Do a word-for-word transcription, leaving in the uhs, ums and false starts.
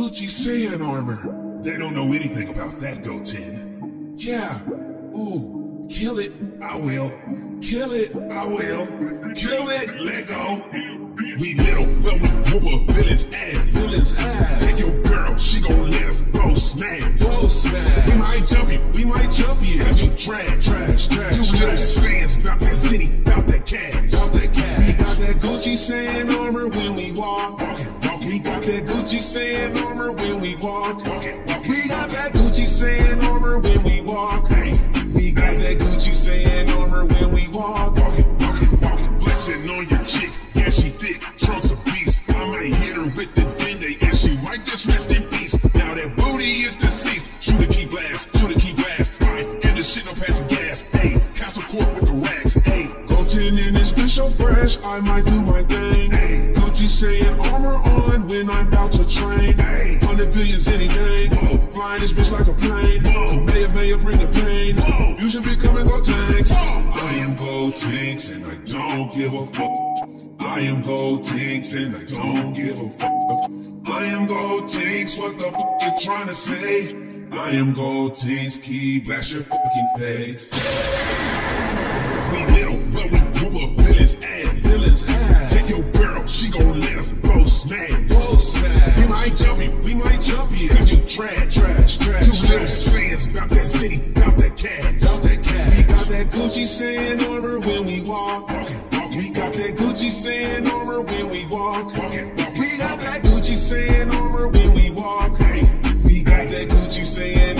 Gucci sand armor. They don't know anything about that, Go ten. Yeah. Ooh. Kill it. I will. Kill it. I will. Kill it. Let go. We little, but we whoop a villain's ass. Villain's ass. Take your girl. She gon' let us blow smash. Blow smash. We might jump you. We might jump you. Cause you trash. Trash. Trash. Two little sands. Bout that city. Bout that cash. Bout that cash. We got that Gucci sand armor when we walk. Walking. Walking. We got that Gucci sand armor when we walk. Walking. Walking. We got that Gucci sand armor when we walk. Hey. We got that Gucci sand armor when we walk. Walking. Walking. Walking. Flexing on your chick. Yeah, she thick. Trunks a beast. I might hit her with the dende and she might just rest in peace. Now that booty is deceased. Shoot a key blast. Shoot a key blast. Alright, and the shit no passing gas. Hey, castle court with the racks. Hey, Go ten in this bitch so fresh. I might do my thing. Hey, Gucci saying armor on when I'm about to train. Hey, hundred billions anything. Whoa. Flying this bitch like a plane. Whoa. May it, may it bring the pain. Whoa. You should be coming Go tanks. Whoa. I am Go tanks and I don't give a fuck. I am Go tanks and I don't give a fuck. I am Go tanks, what the fuck you trying to say? I am Go tanks, key blast your fucking face. We little, but we whoop a villain's ass. Villain's ass. Take your girl, she gon' let us blow smash. Blow smash. We might jump you, we might jump you. Cause you trash, trash, trash. Two little sands, bout that city, bout that cash. Bout that cash. We got that Gucci sand armor when we walk. Walking, walking. We got that Gucci sand armor when we walk. Walking, walking. We got that Gucci sand armor when we walk. Hey, we got that Gucci sand